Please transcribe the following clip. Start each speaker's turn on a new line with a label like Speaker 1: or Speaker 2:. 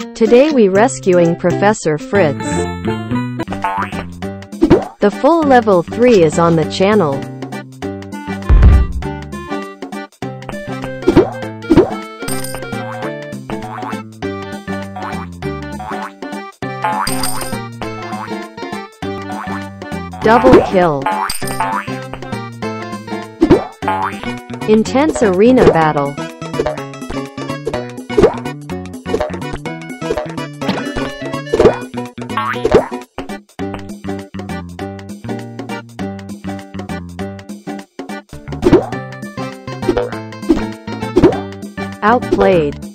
Speaker 1: Today we rescuing Professor Fritz. The full level 3 is on the channel. Double kill. Intense arena battle. Outplayed.